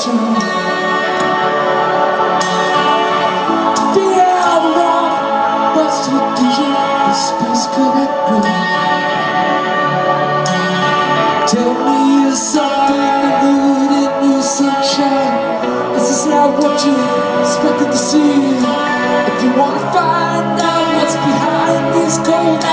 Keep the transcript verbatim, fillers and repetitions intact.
ocean. Feel the warmth, what's to do you? The space could it be? Tell me something good in your sunshine, 'cause it's not what you expected to see. If you wanna find out what's behind these cold